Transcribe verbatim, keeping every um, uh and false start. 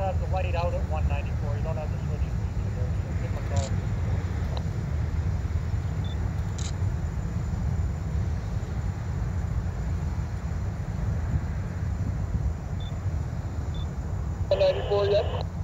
have the light out at one ninety-four. You don't have the switching feature there, so give them a call. one ninety-four, yep.